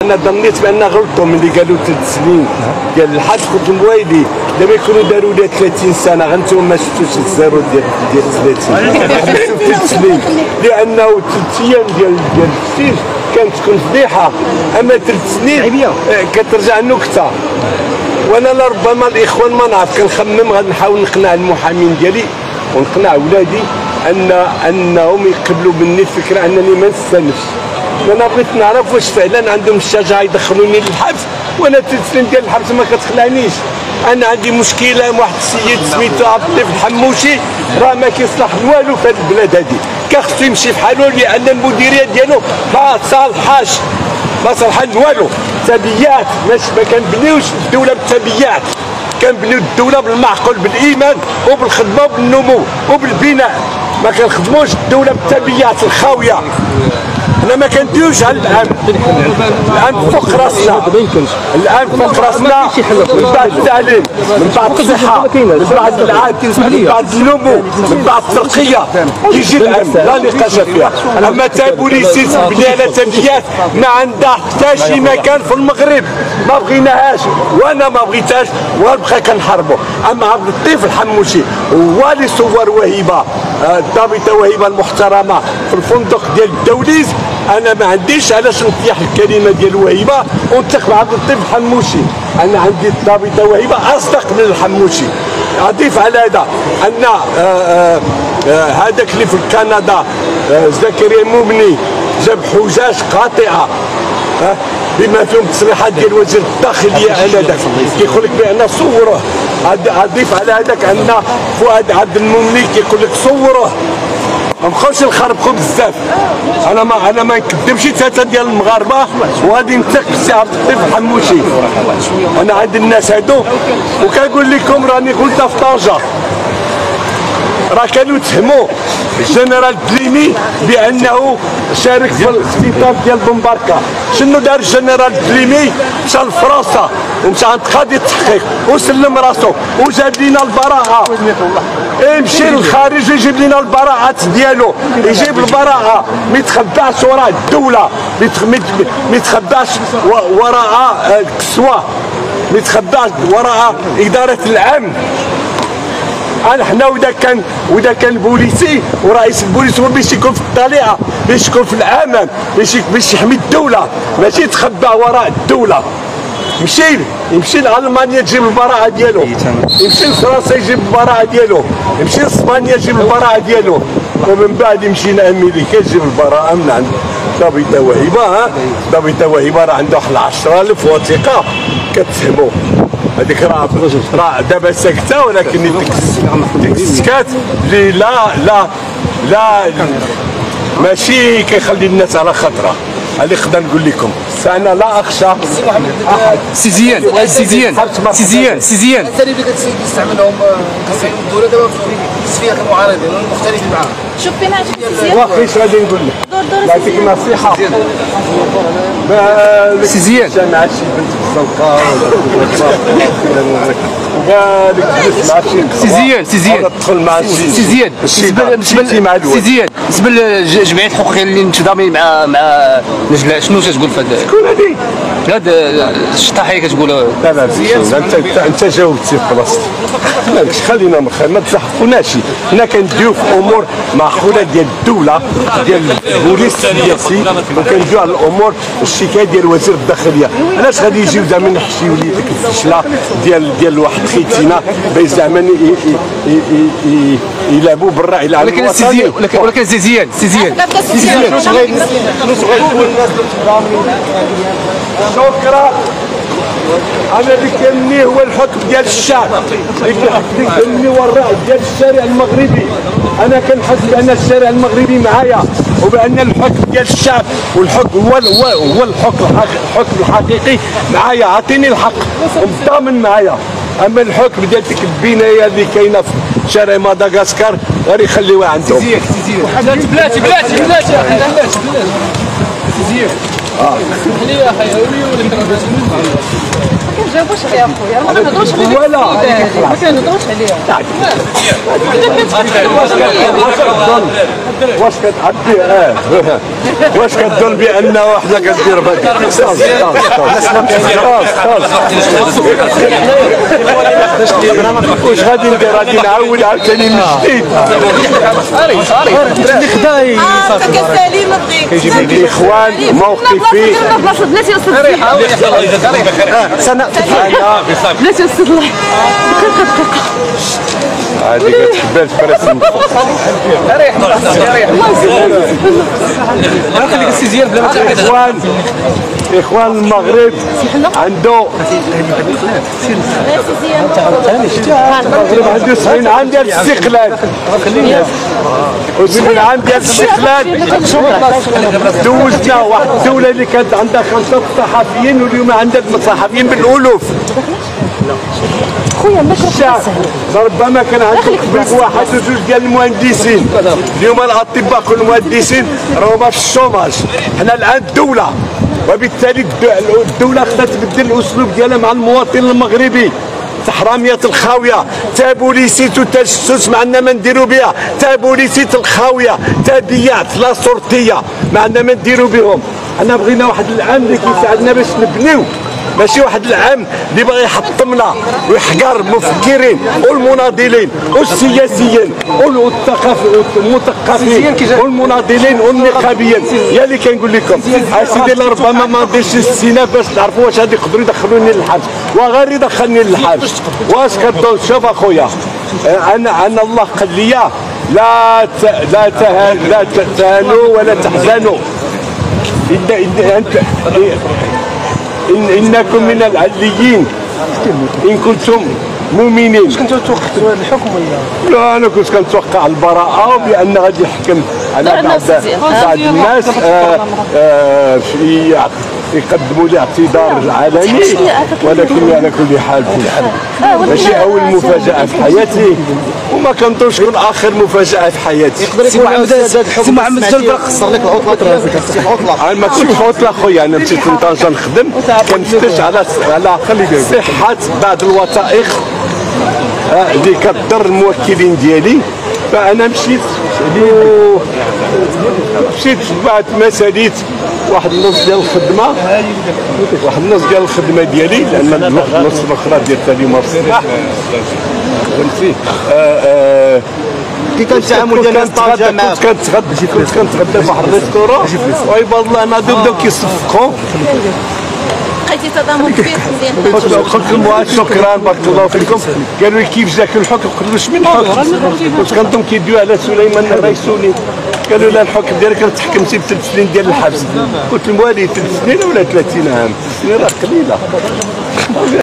انا ظنيت بان غلطوا ملي قالوا 3 سنين قال الحاج، قلت لهم ويلي دابا يكونوا داروا لي 30 سنه غنتوما ما شفتوش الزيرو ديال 30 3 سنين، لانه 3 ايام ديال السجن كانت تكون فضيحه، اما 3 سنين كترجع نكته. وانا لربما الاخوان ما نعرف، كنخمم غنحاول نقنع المحامين ديالي ونقنع ولادي انهم يقبلوا مني الفكره انني ما نستنفش. انا بغيت نعرف واش فعلا عندهم الشجاعه يدخلوني للحبس، وانا 3 سنين ديال الحبس ما كتخلعنيش. انا عندي مشكله مع واحد السيد سميتو عبد اللطيف الحموشي، راه ما كيصلح والو في هذه البلاد هذه، كخصو يمشي بحالو لان المديريه ديالو ما صالحاش، ما صالحه والو. تبيات ما كنبنيوش الدوله بالتبيات، كنبنيو الدوله بالمعقول، بالايمان وبالخدمه وبالنمو وبالبناء. ما كنخدموش الدوله بالتبيات الخاويه. انا ما كنديروش على الان فوق راسنا، الان فوق راسنا من بعد التعليم، من بعد الصحه، من بعد العدل، من بعد النمو، من بعد الترقيه يجي الامن، لا نقاش فيها. اما تابوليسي تبني على تبيات ما عندها حتى شي مكان في المغرب، ما بغيناهاش وانا ما بغيتهاش ونبقى كنحاربو. اما عبد اللطيف الحموشي هو اللي صور وهيبه، الضابطه وهيبه المحترمه في الفندق ديال الدوليز، انا ما عنديش علاش نطيح الكلمه ديال وهيبه ونتخب عبد اللطيف الحموشي. انا عندي الضابطه وهيبه اصدق من الحموشي. اضيف على هذا ان هذاك اللي في كندا زكريا مومني جاب حجاج قاطعه بما فيهم تصريحات ديال وزير الداخليه انذاك كيقول لك بان صوروه. اضيف على هذاك ان فؤاد عبد الممني كيقول لك صوروه. ما نبقاوش نخربقوا بزاف. انا ما نكذبش 3 ديال المغاربه وغادي نثق في عبد اللطيف الحموشي. انا عند الناس هادو وكنقول لكم راني قلتها في طنجه، راه كانوا يتهموا الجنرال بليمي بانه شارك في الاختطاف ديال بومباركا. شنو دار الجنرال بليمي؟ مشى لفرنسا ومشى عند قاضي التحقيق وسلم راسو وجاب لنا البراءه. يمشي للخارج ويجيب لنا البراءات ديالو، يجيب البراءه ما يتخباش وراء الدوله، ما يتخباش وراء الكسوه، ما يتخباش وراء اداره الامن. حنا ودا كان بوليسي ورئيس البوليس هو باش يكون في الطليعه، باش يكون في الامان، باش يحمي الدوله، ماشي يتخبى وراء الدوله. يمشي لالمانيا تجيب البراءه ديالو، يمشي لفرنسا يجيب البراءه ديالو، يمشي لاسبانيا يجيب البراءه ديالو، ومن بعد يمشي لامريكا يجيب البراءه من عند ضابطه وهيبه. ضابطه وهيبه راه عنده 10,000 وثيقه كتهمو. هذيك راه دابا ساكته، ولكن ديك السكات اللي لا ماشي كيخلي الناس على خطره. هذه نقدر نقول لكم انا لا اخشى احد. سيزيان الاساليب اللي كتستعملهم الدوله دابا في تصفيه المعارضين والمختلفين معاهم. شوف فينا سيزيان واخا اش غادي نقول لك، نعطيك نصيحه. سيزيان مع شي بنت بالزنقه وقالك جلس مع شي سيزيان تدخل مع سيزيان بالنسبه للجمعيات الحقوقيه اللي انتظامي مع نجلاء، شنو تتقول في هذا؟ شكون هذا الشطاحيه كتقول؟ لا انت جاوبتي في بلاصتك. معليش خلينا ما تزحفوناش. حنا كنديو في امور معقوله ديال الدوله ديال البوليس السياسي، وكنديو على الامور الشكايه ديال وزير الداخليه. علاش غادي يجيو زعما نحشيو لي ديك الفشله ديال واحد خيتينا باش زعما يلعبوا بالراعي العام الوطني. ولكن سيزيان شكرا. انا اللي كيهمني هو الحكم ديال الشعب، اللي كيهمني هو الراي ديال الشارع المغربي. انا كنحس بان الشارع المغربي معايا، وبان الحكم ديال الشعب والحكم هو الحكم الحقيقي معايا. عطيني الحق ومضامن معايا. اما الحكم ديال ديك البنايه اللي كاينه في شارع مدغشقر غير يخليوها عندهم. بلاتي سيزيان خليها يا اخي كنجاوبوش عليها خويا، ما كنهضروش عليها ولا ما كنهضروش عليها. واش كتظن بان وحده كدير بهذا؟ واش غادي ندير؟ غادي نعاود عاوتاني من جديد. الاخوان موقفي بلاتي يا استاذ بلاتي يا استاذ الله هذه كتحبال فرس اخوان المغرب عنده المغرب عنده 70 عام ديال الاستقلال و70 عام ديال الاستقلال دوزنا واحد الدوله اللي كانت عندها 5 صحفيين واليوم عندها صحفيين بالالوف. خويا الشعب ربما كان عندك واحد وجوج ديال المهندسين، اليوم الاطباء كل المهندسين راهما في الشوماج. حنا الان دوله، وبالتالي الدوله خصها تبدل الاسلوب ديالها مع المواطن المغربي. حراميات الخاويه تا بوليسيت وتجسس ما عندنا ما نديرو بها، تا بوليسيت الخاويه تا بيات لا صورتيه ما عندنا ما نديرو بهم. حنا بغينا واحد العام اللي كيساعدنا باش نبنيو، ماشي واحد العام اللي باغي يحطمنا ويحقر المفكرين والمناضلين والسياسيين والمثقفين والمناضلين والنقابيين. هي اللي كنقول لكم اسيدي ربما ما نديرش الاستئناف باش نعرفوا واش غادي يقدروا يدخلوني للحبس، وغير يدخلني للحبس. واش كتظن؟ شوف اخويا، انا الله قال لي لا تهانوا ولا تحزنوا إنكم من العليين إن كنتم مؤمنين. واش كنتو توقفتوا هذا الحكم ولا؟ لا، أنا كنت كنتوقع البراءة وبأن غادي يحكم على بعض الناس يقدموا لي اعتذار علني، ولكن على كل حال ماشي أول مفاجأة في حياتي وما كنظنش تكون آخر مفاجأة في حياتي. سي محمد جلبر قصر لك العطلة أنا ما كنتش عطلة خويا، أنا مشيت لطنجة نخدم كنفتش على صحة بعض الوثائق اللي كتضر الموكلين ديالي، فأنا مشيت بعد ما ساليت واحد النص ديال الخدمة ديالي، لأن النص الأخرى ديال اليوم الصباح فهمتي. كي كان التعامل ديال الطاجة معاك؟ كنت كنتغدى في واحد الريستورون وعباد الله ناضوا بداو كيصفقوا. لقيتي تضامن كبير مزيان. قلت لهم شكرا بارك الله فيكم. قالوا لي كيف جاك الحكم؟ قلت له شمن الحكم؟ قلت كنظن كيدوي على سليمان الريسوني. قالوا لا الحكم ديالك تحكمتي ب3 سنين ديال الحبس. قلت لهم والي 3 سنين ولا 30 عام؟ 3 سنين راه قليله.